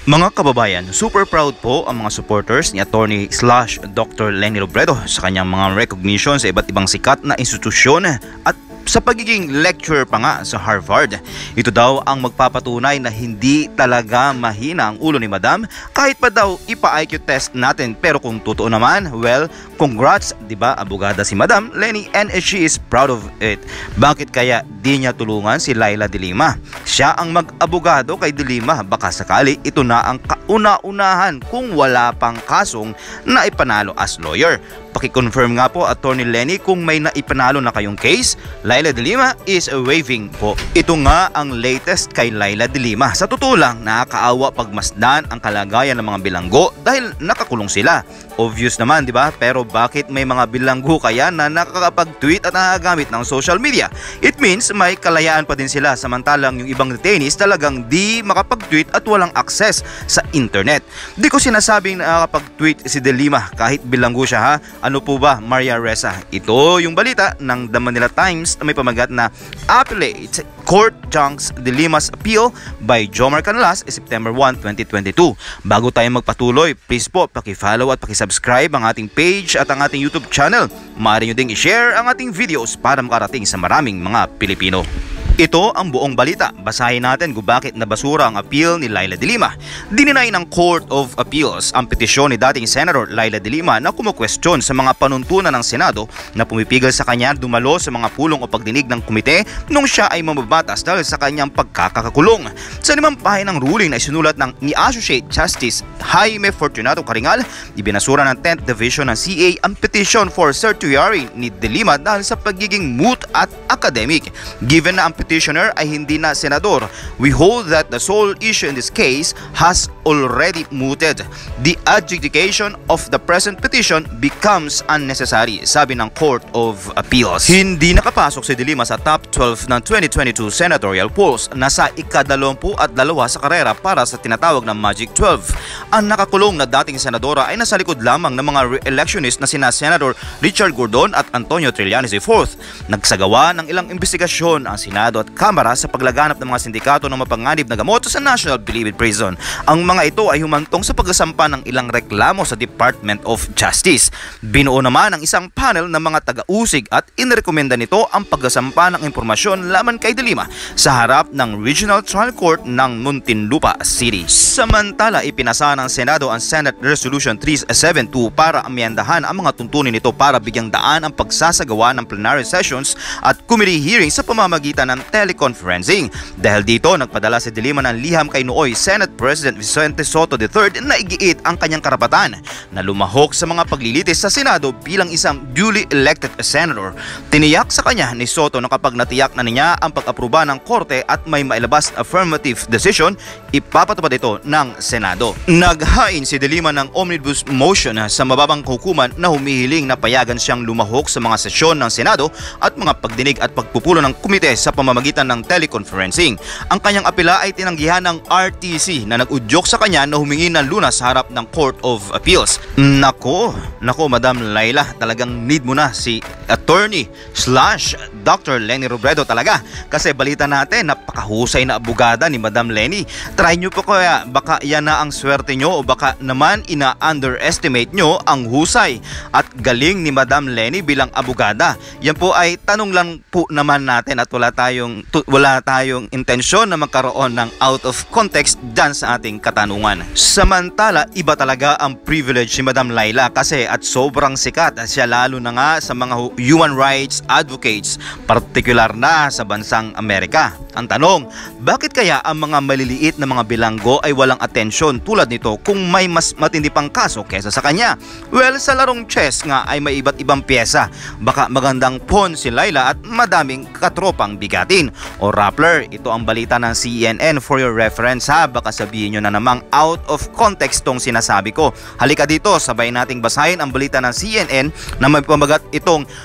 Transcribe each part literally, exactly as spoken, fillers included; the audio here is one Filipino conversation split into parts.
Mga kababayan, super proud po ang mga supporters ni Attorney slash Doctor Leni Robredo sa kanyang mga recognition sa iba't ibang sikat na institusyon at sa pagiging lecturer pa nga sa Harvard. Ito daw ang magpapatunay na hindi talaga mahina ang ulo ni Madam kahit pa daw ipa-I Q test natin. Pero kung totoo naman, well, congrats, di ba? Abogada si Madam Leni and she is proud of it. Bakit kaya di niya tulungan si Laila De Lima? Siya ang mag-abogado kay De Lima. Baka sakali ito na ang kauna-unahan kung wala pang kasong na ipanalo as lawyer. Paki-confirm nga po, Attorney Leni, kung may naipanalo na kayong case. Laila De Lima is waiving po. Ito nga ang latest kay Laila De Lima. Sa totoo lang, nakakaawa pagmasdan ang kalagayan ng mga bilanggo dahil nakakulong sila. Obvious naman, di ba? Pero bakit may mga bilanggo kaya na nakakapag-tweet at nakagamit ng social media? It means may kalayaan pa din sila, samantalang yung ibang detainees talagang di makapag-tweet at walang access sa internet. Di ko sinasabing nakakapag-tweet si De Lima kahit bilanggo siya, ha? Ano po ba, Maria Ressa? Ito yung balita ng The Manila Times na may pamagat na Appellate Court junks De Lima's appeal by Jomar Canlas, September first, twenty twenty-two. Bago tayo magpatuloy, please po paki-follow at paki-subscribe ang ating page at ang ating YouTube channel. Maaari nyo ding i-share ang ating videos para makarating sa maraming mga Pilipino. Ito ang buong balita. Basahin natin kung bakit nabasura ang appeal ni Laila De Lima. Dininay ng Court of Appeals ang petisyon ni dating Senator Laila De Lima na kumukwestiyon sa mga panuntunan ng Senado na pumipigil sa kanya dumalo sa mga pulong o pagdinig ng komite nung siya ay mamabatas dahil sa kanyang pagkakakulong. Sa limang pahin ng ruling na isinulat ng ni Associate Justice Jaime Fortunato Caringal, ibinasura ng tenth Division ng C A ang petition for certiorari ni De Lima dahil sa pagiging moot at academic. Given na ang petitioner ay hindi na senador, we hold that the sole issue in this case has already mooted. The adjudication of the present petition becomes unnecessary, sabi ng Court of Appeals. Hindi nakapasok si De Lima sa top twelve ng twenty twenty-two senatorial polls. Nasa ikadalawampu at dalawa sa karera para sa tinatawag na Magic twelve. Ang nakakulong na dating senadora ay nasa likod lamang ng mga re-electionist na sina Senator Richard Gordon at Antonio Trillanes the fourth. Nagsagawa ng ilang investigasyon ang Senado at Kamara sa paglaganap ng mga sindikato ng mapanganib na gamot sa National Bilibid Prison. Ang mga ito ay humantong sa pagkasampa ng ilang reklamo sa Department of Justice. Binuo naman ang isang panel ng mga taga-usig at inirekomenda nito ang pagkasampa ng impormasyon laman kay De Lima sa harap ng Regional Trial Court ng Muntinlupa City. Samantala, ipinasa ng Senado ang Senate Resolution three seventy-two para amyendahan ang mga tuntunin nito para bigyang daan ang pagsasagawa ng plenary sessions at committee hearings sa pamamagitan ng teleconferencing. Dahil dito, nagpadala si De Lima ng liham kay nooy Senate President Vicente Soto the third na igiit ang kanyang karapatan na lumahok sa mga paglilitis sa Senado bilang isang duly elected senator. Tiniyak sa kanya ni Soto na kapag natiyak na niya ang pag-aproba ng korte at may mailabas na affirmative decision, ipapatupad ito ng Senado. Naghain si De Lima ng omnibus motion sa mababang hukuman na humihiling na payagan siyang lumahok sa mga sesyon ng Senado at mga pagdinig at pagpupulo ng komite sa pamamagitan ng teleconferencing. Ang kanyang apela ay tinanggihan ng R T C na nag-udyok sa kanya na humingi ng lunas sa harap ng Court of Appeals. Nako, nako Madam Laila, talagang need mo na si Attorney slash Doctor Leni Robredo talaga. Kasi balita natin, napakahusay na abogada ni Madam Leni. Try nyo po kaya, baka yan na ang swerte nyo o baka naman ina-underestimate nyo ang husay at galing ni Madam Leni bilang abogada. Yan po ay tanong lang po naman natin at wala tayong, wala tayong intensyon na magkaroon ng out of context dyan sa ating katanungan. Samantala, iba talaga ang privilege ni Madam Laila kasi at sobrang sikat siya lalo na nga sa mga human rights advocates, partikular na sa bansang Amerika. Ang tanong, bakit kaya ang mga maliliit na mga bilanggo ay walang atensyon tulad nito kung may mas matindi pang kaso kesa sa kanya? Well, sa larong chess nga ay may iba't ibang pyesa. Baka magandang pawn si Laila at madaming katropang bigatin. O Rappler, ito ang balita ng C N N for your reference, ha. Baka sabihin nyo na namang out of context tong sinasabi ko. Halika dito, sabay nating basahin ang balita ng C N N na may pamagat itong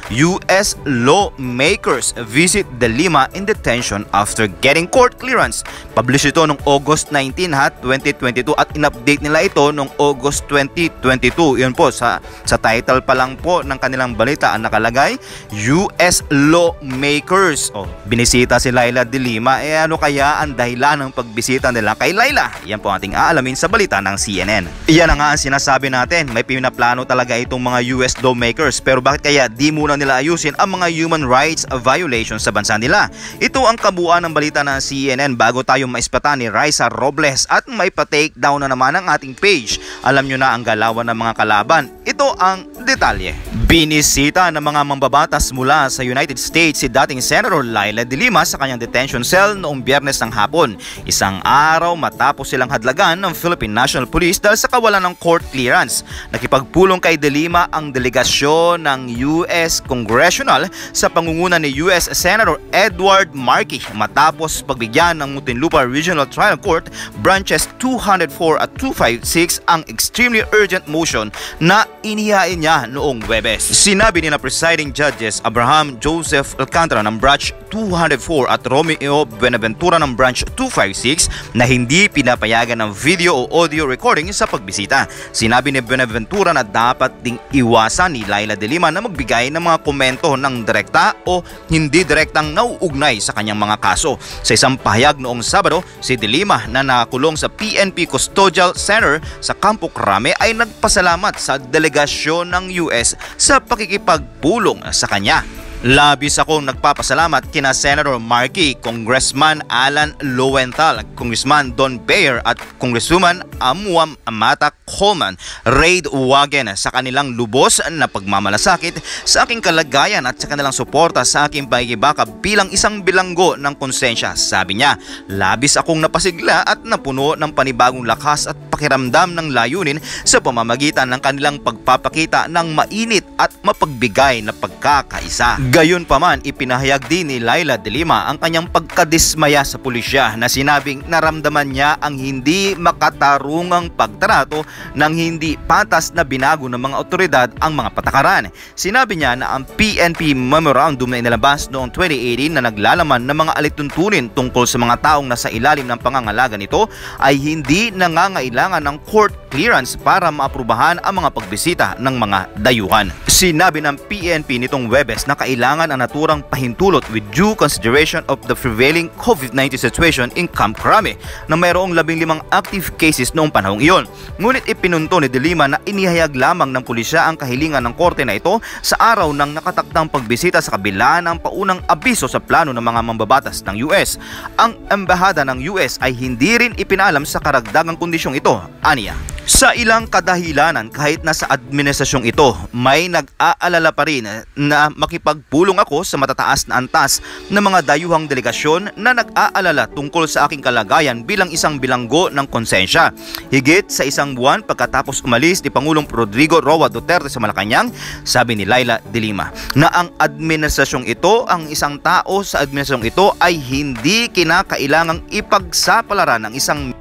U S lawmakers visit De Lima in detention after getting court clearance. Publish ito noong August nineteenth, ha, twenty twenty-two at in-update nila ito noong August twenty twenty-two. Yun po, sa, sa title pa lang po ng kanilang balita ang nakalagay, U S lawmakers. Oh, binisita si Leila De Lima. Eh ano kaya ang dahilan ng pagbisita nila kay Leila? Yan po ating aalamin sa balita ng C N N. Iyan na nga ang sinasabi natin. May pinaplano talaga itong mga U S lawmakers, pero bakit kaya di muna nila ayusin ang mga human rights violations sa bansa nila? Ito ang kabuuan ng balita ng C N N bago tayo maispata ni Raisa Robles at may pa-take down na naman ang ating page. Alam nyo na ang galawan ng mga kalaban. Ito ang detalye. Binisita ng mga mambabatas mula sa United States si dating Senator Leila De Lima sa kanyang detention cell noong Biyernes ng hapon. Isang araw matapos silang hadlagan ng Philippine National Police dahil sa kawalan ng court clearance. Nakipagpulong kay De Lima ang delegasyon ng U S Congressional sa pangunguna ni U S Senator Edward Markey matapos pagbigyan ng Muntinlupa Regional Trial Court Branches two oh four at two fifty-six ang extremely urgent motion na inihain niya noong Huwebes. Sinabi ni na presiding judges Abraham Joseph Alcantara ng Branch two oh four at Romeo Buenaventura ng Branch two fifty-six na hindi pinapayagan ng video o audio recording sa pagbisita. Sinabi ni Buenaventura na dapat ding iwasan ni Leila De Lima na magbigay ng mga komento ng direkta o hindi direktang nauugnay sa kanyang mga kaso. Sa isang pahayag noong Sabado, si De Lima na nakakulong sa P N P Custodial Center sa Campo Crame ay nagpasalamat sa delegasyon ng U S sa pakikipagpulong sa kanya. Labis akong nagpapasalamat kina Senator Markey, Congressman Alan Lowenthal, Congressman Don Bayer at Congresswoman Amuam Amata Coleman, Raid Wagen sa kanilang lubos na pagmamalasakit sa aking kalagayan at sa kanilang suporta sa aking pakikibaka bilang isang bilanggo ng konsensya. Sabi niya, labis akong napasigla at napuno ng panibagong lakas at pakiramdam ng layunin sa pamamagitan ng kanilang pagpapakita ng mainit at mapagbigay na pagkakaisa. Gayunpaman, ipinahayag din ni Leila De Lima ang kanyang pagkadismaya sa pulisya na sinabing naramdaman niya ang hindi makatarungang pagtrato ng hindi patas na binago ng mga otoridad ang mga patakaran. Sinabi niya na ang P N P Memorandum na inilabas noong twenty eighteen na naglalaman ng mga alituntunin tungkol sa mga taong nasa ilalim ng pangangalaga nito ay hindi nangangailangan ng court clearance para maaprubahan ang mga pagbisita ng mga dayuhan. Sinabi ng P N P nitong Huwebes na kailangan ang naturang pahintulot with due consideration of the prevailing COVID nineteen situation in Camp Crame na mayroong labing limang active cases noong panahong iyon. Ngunit ipinunto ni De Lima na inihayag lamang ng pulisya ang kahilingan ng korte na ito sa araw ng nakatakdang pagbisita sa kabila ng paunang abiso sa plano ng mga mambabatas ng U S. Ang embahada ng U S ay hindi rin ipinalam sa karagdagang kondisyong ito, aniya. Sa ilang kadahilanan, kahit na sa administrasyong ito, may nag-aalala pa rin na makipagpulong ako sa matataas na antas ng mga dayuhang delegasyon na nag-aalala tungkol sa aking kalagayan bilang isang bilanggo ng konsensya. Higit sa isang buwan pagkatapos umalis ni Pangulong Rodrigo Roa Duterte sa Malacanang, sabi ni Leila De Lima na ang administrasyong ito, ang isang tao sa administrasyong ito ay hindi kinakailangang ipagsapalaran ng isang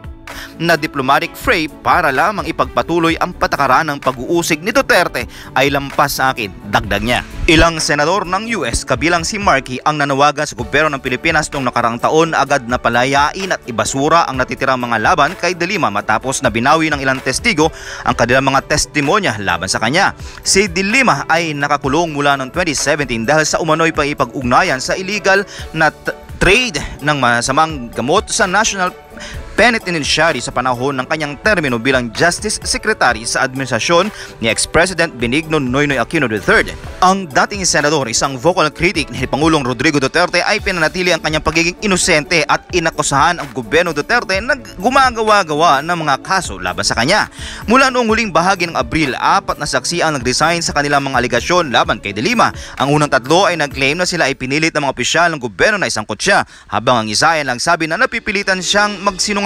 na diplomatic fray para lamang ipagpatuloy ang patakaran ng pag-uusig ni Duterte ay lampas sa akin, dagdag niya. Ilang senador ng U S kabilang si Markey ang nanawagan sa gobyerno ng Pilipinas noong nakarang taon na agad na palayain at ibasura ang natitirang mga laban kay De Lima matapos na binawi ng ilang testigo ang kanilang mga testimonya laban sa kanya. Si De Lima ay nakakulong mula noong twenty seventeen dahil sa umano'y pag-ipag-ugnayan sa illegal na trade ng masamang gamot sa National Penitentiary sa panahon ng kanyang termino bilang Justice Secretary sa administrasyon ni ex-President Benigno Noynoy Aquino the third. Ang dating senador, isang vocal critic ni Pangulong Rodrigo Duterte, ay pinanatili ang kanyang pagiging inosente at inakusahan ang gobyerno Duterte na gumagawa-gawa ng mga kaso laban sa kanya. Mula noong huling bahagi ng Abril, apat na saksi ang nag-resign sa kanilang mga aligasyon laban kay De Lima. Ang unang tatlo ay nag-claim na sila ay pinilit ng mga opisyal ng gobyerno na isangkot siya, habang ang isa ay nagsabi na napipilitan siyang magsinungaling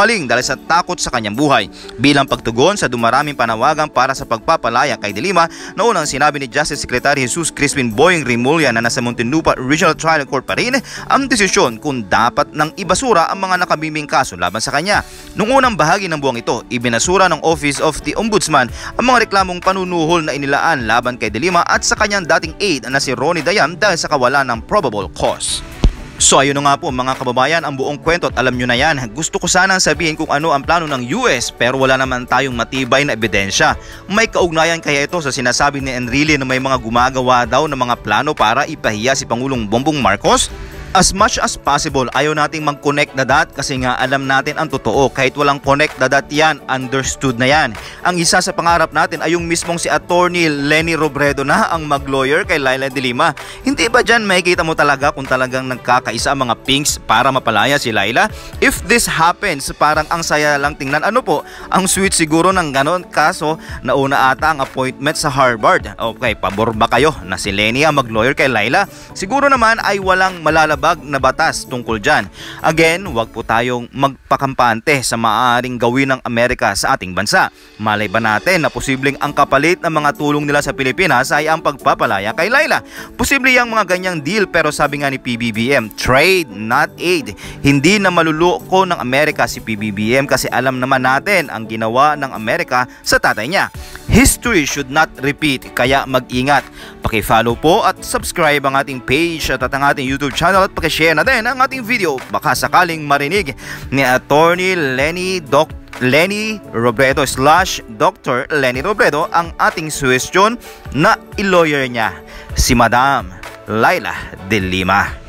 nagsinungaling dahil sa takot sa kanyang buhay. Bilang pagtugon sa dumaraming panawagan para sa pagpapalaya kay De Lima, naunang sinabi ni Justice Secretary Jesus Crispin Boying Rimulya na nasa Muntinlupa Regional Trial Court pa rin ang desisyon kung dapat nang ibasura ang mga nakabibing kaso laban sa kanya. Noong unang bahagi ng buwang ito, ibinasura ng Office of the Ombudsman ang mga reklamong panunuhol na inilaan laban kay De Lima at sa kanyang dating aide na si Ronnie Dayam dahil sa kawalan ng probable cause. So ayun na nga po mga kababayan ang buong kwento at alam nyo na yan. Gusto ko sanang sabihin kung ano ang plano ng U S pero wala naman tayong matibay na ebidensya. May kaugnayan kaya ito sa sinasabi ni Enrile na may mga gumagawa daw ng mga plano para ipahiya si Pangulong Bongbong Marcos? As much as possible, ayaw nating mag-connect the dot kasi nga alam natin ang totoo. Kahit walang connect the dot yan, understood na yan. Ang isa sa pangarap natin ay yung mismong si Attorney Leni Robredo na ang mag-lawyer kay Leila De Lima. Hindi ba dyan makikita mo talaga kung talagang nagkakaisa ang mga pinks para mapalaya si Leila? If this happens, parang ang saya lang tingnan. Ano po, ang sweet siguro ng ganon. Kaso, nauna ata ang appointment sa Harvard. Okay, pabor ba kayo na si Leni ang mag-lawyer kay Leila? Siguro naman ay walang malalabas na batas tungkol dyan. Again, wag po tayong magpakampante sa maaaring gawin ng Amerika sa ating bansa. Malay ba natin na posibleng ang kapalit ng mga tulong nila sa Pilipinas ay ang pagpapalaya kay Leila? Posible yung mga ganyang deal pero sabi nga ni P B B M, trade not aid. Hindi na maluloko ng Amerika si P B B M kasi alam naman natin ang ginawa ng Amerika sa tatay niya. History should not repeat, kaya mag-ingat. Paki-follow po at subscribe ang ating page at ang ating YouTube channel at paki-share na din ang ating video baka sakaling marinig ni Attorney Leni Doc Leni Robredo slash Doctor Leni Robredo ang ating suwestyon na i-lawyer niya, si Madam Leila De Lima.